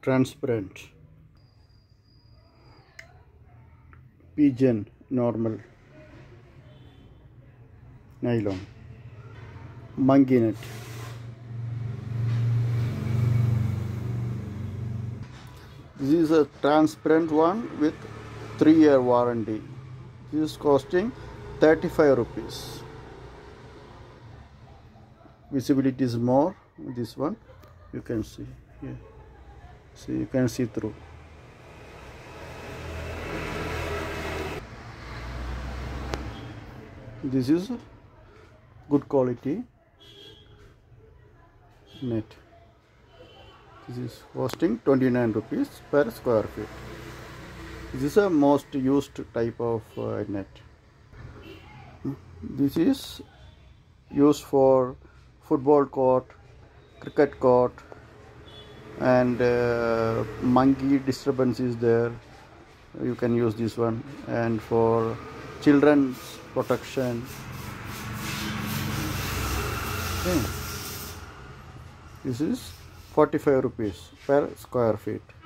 transparent. PIGEON normal nylon. Monkey net. This is a transparent one with 3-year warranty. This is costing 35 rupees. Visibility is more. This one you can see here. See, you can see through. This is good quality net. This is costing 29 rupees per square feet. This is a most used type of net. This is used for football court, cricket court, and monkey disturbance is there. You can use this one, and for children's protection. Okay. This is 45 rupees per square feet.